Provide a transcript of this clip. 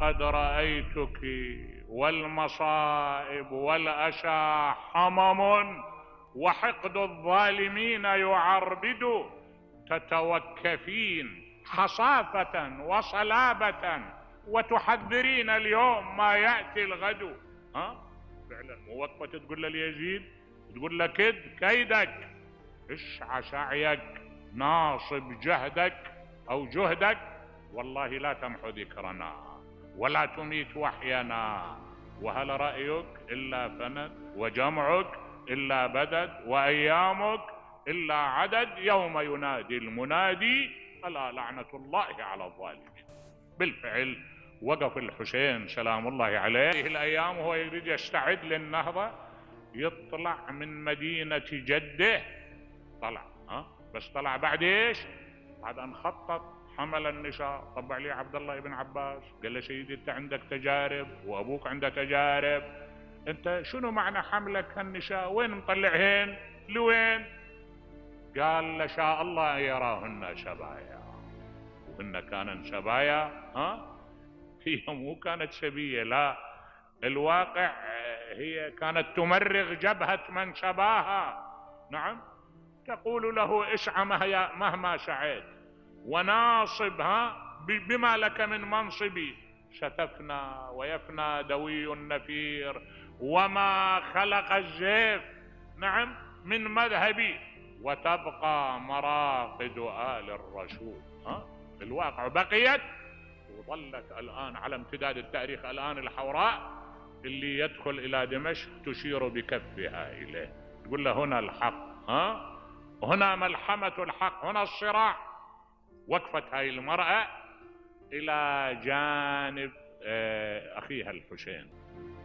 لقد رأيتك والمصائب والأسى حمم، وحقد الظالمين يعربد، تتوكفين حصافة وصلابة، وتحذرين اليوم ما يأتي الغد. فعلا موقفة تقول ليزيد، تقول له كيدك، اشع سعيك، ناصب جهدك أو جهدك، والله لا تمحو ذكرنا ولا تميت وحينا، وهل رأيك إلا فند، وجمعك إلا بدد، وأيامك إلا عدد، يوم ينادي المنادي ألا لعنة الله على الظالمين. بالفعل وقف الحسين سلام الله عليه الأيام وهو يريد يستعد للنهضة، يطلع من مدينة جده، طلع بس طلع بعد ايش؟ بعد ان خطط حمل النساء. طبع لي عبد الله بن عباس قال له سيدي انت عندك تجارب وابوك عنده تجارب، انت شنو معنى حملك هالنساء؟ وين مطلعهن؟ لوين؟ قال له شاء الله يراهن شبايا، وهن كانن شبايا. هي مو كانت شبية، لا، الواقع هي كانت تمرغ جبهة من شباها. نعم، تقول له اسع مهما سعيت، وناصب بما لك من منصبي، ستفنى ويفنى دوي النفير، وما خلق الزيف نعم من مذهبي، وتبقى مراقد آل الرسول. الواقع بقيت وظلت الآن على امتداد التاريخ الآن الحوراء اللي يدخل إلى دمشق تشير بكفها إليه، تقول له هنا الحق، هنا ملحمة الحق، هنا الصراع. وقفت هاي المرأة إلى جانب أخيها الحسين.